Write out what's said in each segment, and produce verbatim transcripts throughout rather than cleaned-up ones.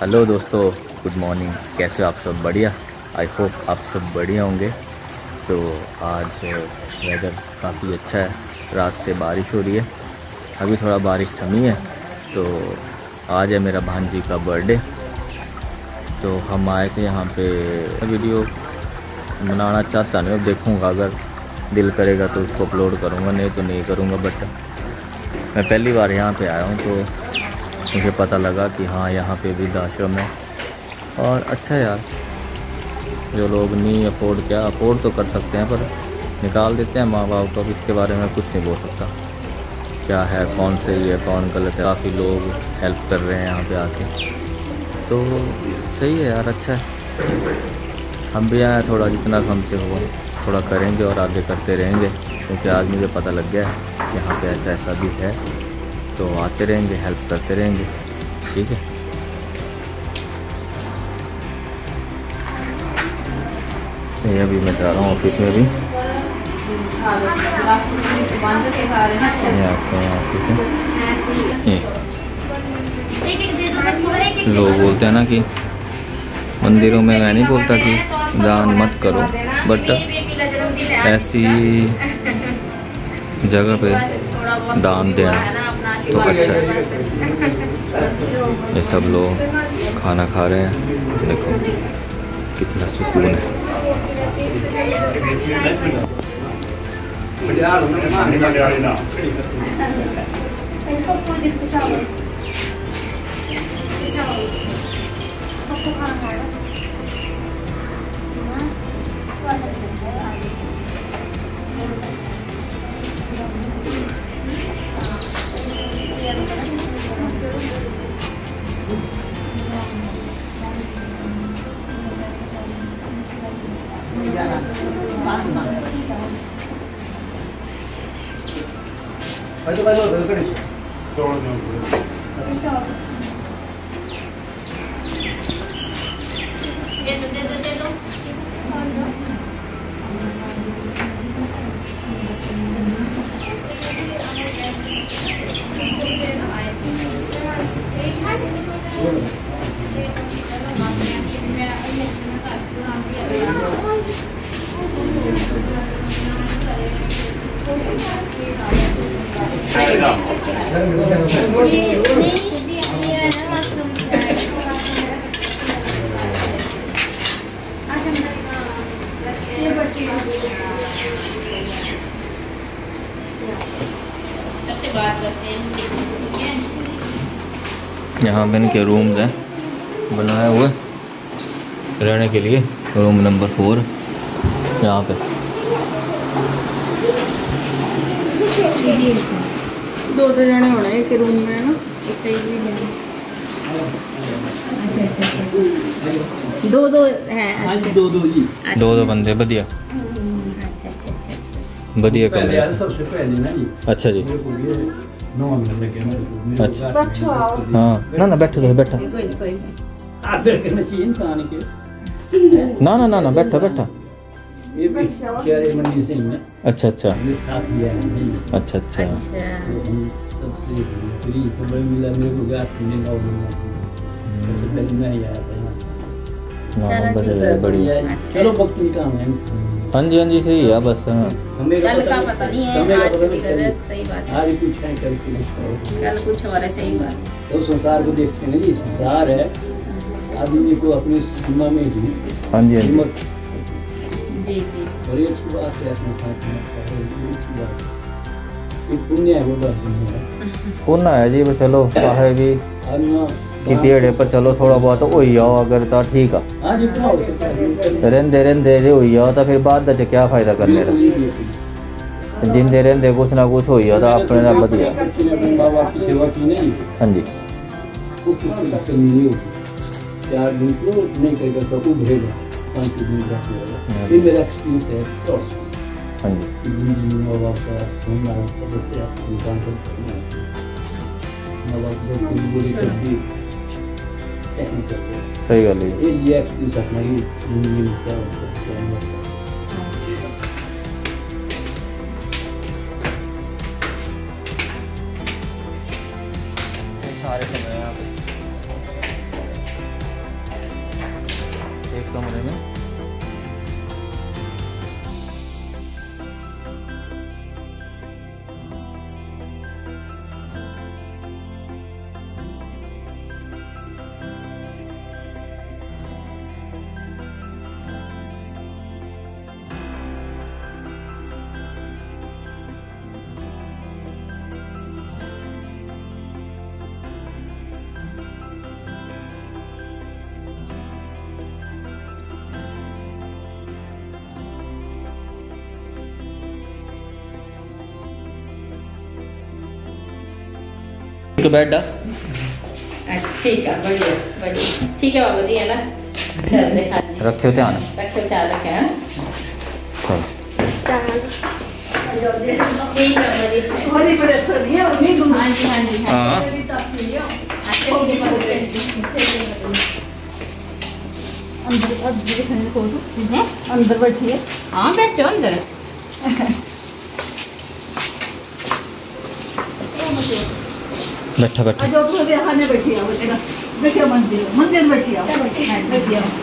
Hello दोस्तों, good morning. कैसे हो आप सब? बढ़िया। आई होप आप सब बढ़िया होंगे। तो आज वेदर काफ़ी अच्छा है, रात से बारिश हो रही है, अभी थोड़ा बारिश थमी है। तो आज है मेरा भांजी का बर्थडे, तो हम आए थे यहाँ पे। वीडियो बनाना चाहता नहीं, अब देखूँगा, अगर दिल करेगा तो उसको अपलोड करूँगा, नहीं तो नहीं करूँगा। बट मैं पहली बार यहाँ पे आया हूँ तो मुझे पता लगा कि हाँ, यहाँ पे वृद्धाश्रम है और अच्छा यार। जो लोग नहीं अफोर्ड, क्या अफोर्ड तो कर सकते हैं पर निकाल देते हैं माँ बाप को, इसके बारे में कुछ नहीं बोल सकता। क्या है, कौन सही है कौन गलत है। काफ़ी लोग हेल्प कर रहे हैं यहाँ पे आके, तो सही है यार, अच्छा है। हम भी आए, थोड़ा जितना हमसे हुआ थोड़ा करेंगे और आगे करते रहेंगे, क्योंकि आज मुझे पता लग गया है यहाँ पे ऐसा ऐसा भी है। तो आते रहेंगे, हेल्प करते रहेंगे, ठीक है। ये अभी मैं जा रहा हूँ ऑफिस में भी। ये आपका ऑफिस है। ये लोग बोलते हैं ना कि मंदिरों में, मैं नहीं बोलता कि दान मत करो, बट ऐसी जगह पे दान देना तो अच्छा है। ये सब लोग खाना खा रहे हैं, देखो कितना सुकून है। यहाँ पे इनके रूम्स हैं बनाए हुए रहने के लिए। रूम नंबर फोर यहाँ पे दो दो जने होना है एक रूम में, है ना? सही भी है। दो दो है, दो दो जी, दो दो बंदे। बढ़िया बढ़िया कमरे। सबसे पहले ना जी, अच्छा जी, नौ मिनट लगे ना। अच्छा हाँ, ना ना बैठो तो बैठा, कोई कोई आदर करना चाहिए इंसान के। ना ना ना ना बैठा बैठा। ये भी चारे मंदिर से है। अच्छा अच्छा ये साथ ही है नहीं। अच्छा अच्छा सबसे गरीब खबर मिला मेरे को, गात ने नौ मिनट सबसे पहले मैं ही आया था ना बड़े बढ़िया। चलो वक्त निकाल है। हाँ जी हाँ जी, सही है बस। हाँ कल का पता नहीं है, आज भी गलत, सही बात है। आज कुछ है करके कल कुछ और है, सही बात। तो संसार को देखते हैं जी, संसार है आदमी को अपनी सीमा में जी। हाँ जी हाँ जी जी जी, बड़ी अच्छी बात है अपने साथ में, बड़ी अच्छी बात है। एक पुण्य है वो बात पुण्य है जी। बस चलो चाहे भी कि पेड़ पर चलो थोड़ा बहुत हो ही जाओ, अगर तो ठीक है। हाँ जितना हो सकता है रेंदे रेंदे जे हो जाओ तो फिर बाद च क्या फायदा करने का। जिंदे रेंदे कुछ ना कुछ हो जाओ तो अपने ना बढ़िया। माँ बाप की सेवा की नहीं। हाँ जी, कुछ कमी नहीं होगी। चार दिन को नहीं करेगा तो उभरेगा, पाँच दिन जाके। ये मेरा एक्सपीरियंस है। हाँ जी, जिंदगी में माँ बाप का सुनना सबसे आपको इंसान को करना है। माँ बाप को कुछ बोली कर दी ऐसे करते हैं। सही गल है। ये ये एक्सपीरियंस अपना ही जिंदगी में क्या होता है। सारे कमरे यहाँ पे तो बैठ अच्छा ठीक है, बढ़िया बढ़िया, ठीक है बाबा जी, है ना। चल हाँ जी, रखे हो ध्यान, रखे हो ख्याल रखे हैं। चल ठीक है बाबा जी। हमारी बड़े अच्छा नहीं है, और नहीं दूंगा। हाँ जी हाँ जी हाँ। हाँ अंदर अंदर दिखाने को हैं? अंदर बैठिए। हाँ बैठ जाओ अंदर। बैठा बैठा। जो तुम यहाँ नहीं बैठी आओ बेटा, बैठिए मंदिर मंदिर बैठी आओ, बैठी आओ।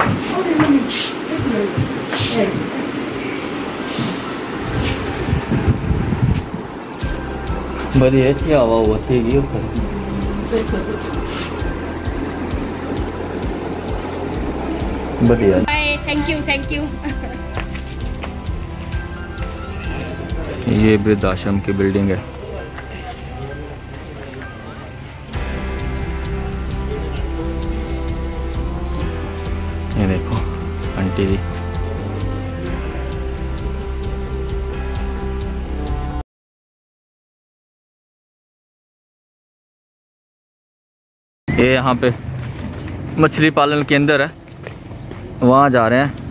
बढ़िया थी हवा हुआ थी ये ऊपर। बढ़िया। Thank you thank you. ये वृद्धाश्रम की बिल्डिंग है। ये देखो आंटी जी। ये यहाँ पे मछली पालन केंद्र है, वहाँ जा रहे हैं।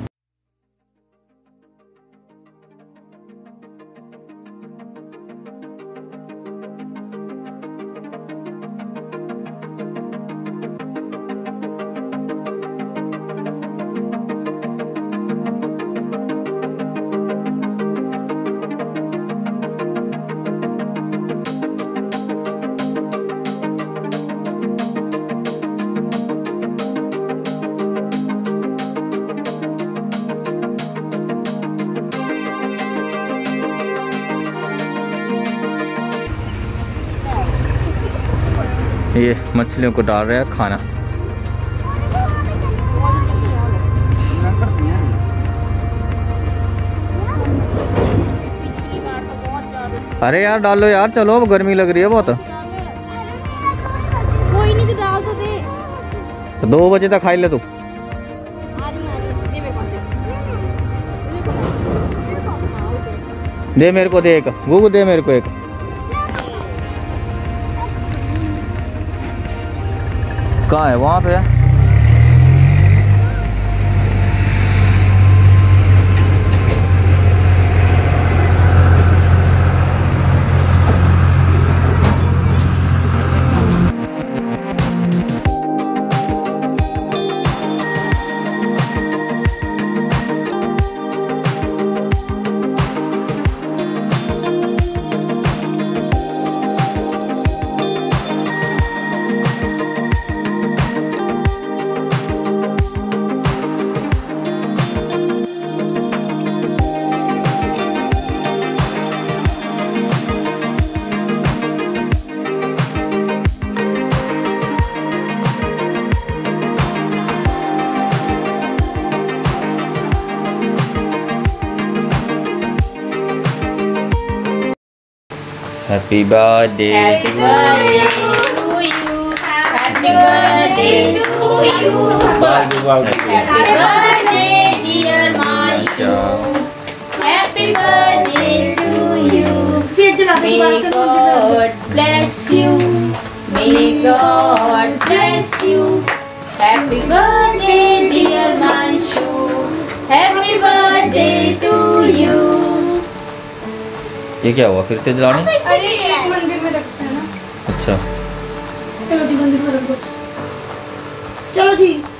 ये मछलियों को डाल रहे हैं खाना। अरे यार डालो यार, चलो अब गर्मी लग रही है बहुत। कोई नहीं, तो डाल तो दे। तो दो बजे तक खाई ले तू। दे मेरे को, दे एक गुगु, दे मेरे को एक। कहाँ है? वहाँ पे है। Happy birthday. Happy birthday to you. Happy birthday to you. Happy birthday dear Manshu. Happy birthday to you. May God bless you. May God bless you. Happy birthday dear Manshu. Happy birthday to you. ये क्या हुआ? फिर से जलाने? अरे एक मंदिर में रखते हैं ना। अच्छा चलो जी मंदिर में रख दो। चलो जी।